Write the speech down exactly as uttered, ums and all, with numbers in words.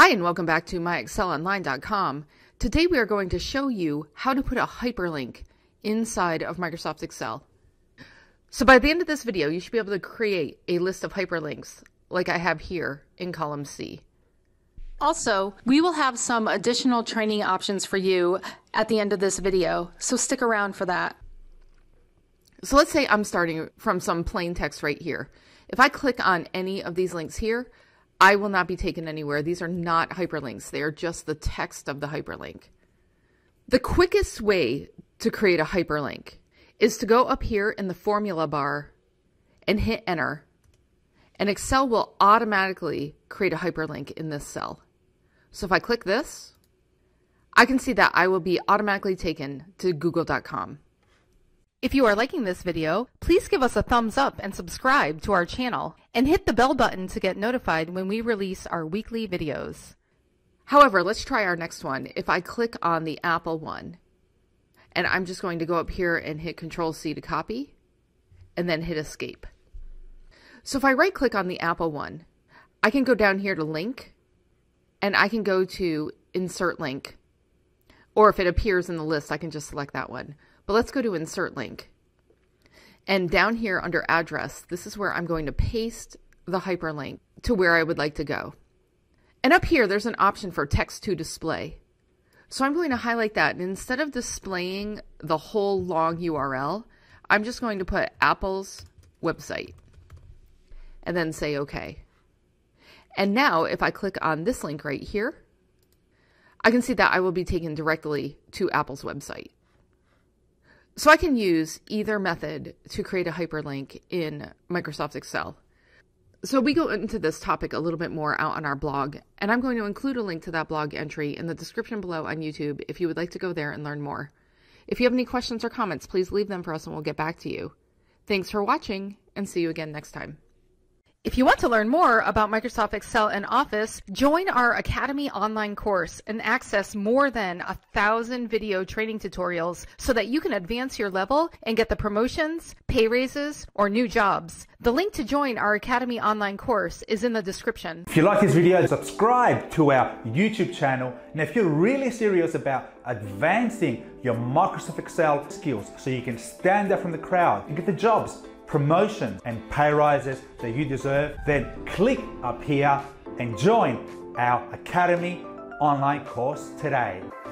Hi and welcome back to My Excel Online dot com. Today we are going to show you how to put a hyperlink inside of Microsoft Excel. So by the end of this video, you should be able to create a list of hyperlinks like I have here in column C. Also, we will have some additional training options for you at the end of this video, so stick around for that. So let's say I'm starting from some plain text right here. If I click on any of these links here, I will not be taken anywhere. These are not hyperlinks. They are just the text of the hyperlink. The quickest way to create a hyperlink is to go up here in the formula bar and hit enter. And Excel will automatically create a hyperlink in this cell. So if I click this, I can see that I will be automatically taken to google dot com. If you are liking this video, please give us a thumbs up and subscribe to our channel and hit the bell button to get notified when we release our weekly videos. However, let's try our next one. If I click on the Apple one, and I'm just going to go up here and hit control C to copy and then hit escape. So if I right click on the Apple one, I can go down here to link and I can go to insert link, or if it appears in the list, I can just select that one. But let's go to insert link. And down here under address, this is where I'm going to paste the hyperlink to where I would like to go. And up here, there's an option for text to display. So I'm going to highlight that. And instead of displaying the whole long U R L, I'm just going to put Apple's website and then say OK. And now if I click on this link right here, I can see that I will be taken directly to Apple's website. So I can use either method to create a hyperlink in Microsoft Excel. So we go into this topic a little bit more out on our blog, and I'm going to include a link to that blog entry in the description below on YouTube if you would like to go there and learn more. If you have any questions or comments, please leave them for us and we'll get back to you. Thanks for watching, and see you again next time. If you want to learn more about Microsoft Excel and Office, join our Academy online course and access more than a thousand video training tutorials so that you can advance your level and get the promotions, pay raises, or new jobs. The link to join our Academy online course is in the description. If you like this video, subscribe to our YouTube channel. And if you're really serious about advancing your Microsoft Excel skills so you can stand out from the crowd and get the jobs, promotions and pay rises that you deserve, then click up here and join our Academy online course today.